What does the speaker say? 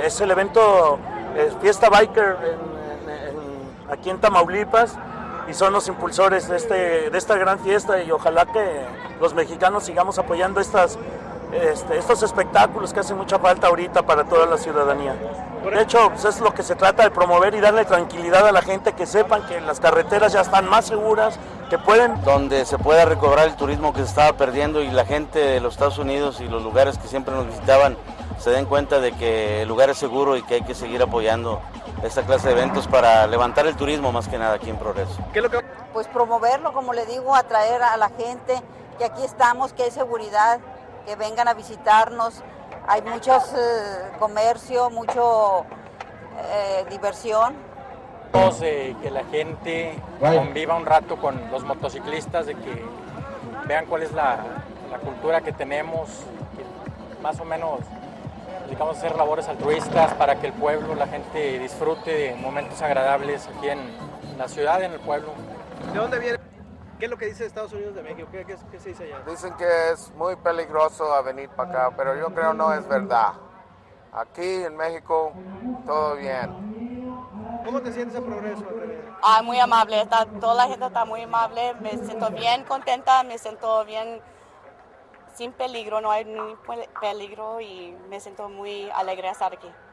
es el evento Fiesta Biker aquí en Tamaulipas, y son los impulsores de esta gran fiesta, y ojalá que los mexicanos sigamos apoyando estos espectáculos que hacen mucha falta ahorita para toda la ciudadanía. De hecho, pues es lo que se trata de promover y darle tranquilidad a la gente, que sepan que las carreteras ya están más seguras, que pueden... Donde se pueda recobrar el turismo que se estaba perdiendo, y la gente de los Estados Unidos y los lugares que siempre nos visitaban se den cuenta de que el lugar es seguro y que hay que seguir apoyando esta clase de eventos para levantar el turismo más que nada aquí en Progreso. Pues promoverlo, como le digo, atraer a la gente, que aquí estamos, que hay seguridad, que vengan a visitarnos, hay muchos comercio, mucho diversión. Que la gente conviva un rato con los motociclistas, de que vean cuál es la cultura que tenemos, que más o menos dedicamos a hacer labores altruistas para que el pueblo, la gente disfrute de momentos agradables aquí en la ciudad, en el pueblo. ¿De dónde viene? ¿Qué es lo que dice Estados Unidos de México? ¿Qué se dice allá? Dicen que es muy peligroso a venir para acá, pero yo creo no es verdad. Aquí en México todo bien. ¿Cómo te sientes en Progreso? Muy amable, toda la gente está muy amable, me siento bien contenta, me siento bien sin peligro, no hay ningún peligro, y me siento muy alegre de estar aquí.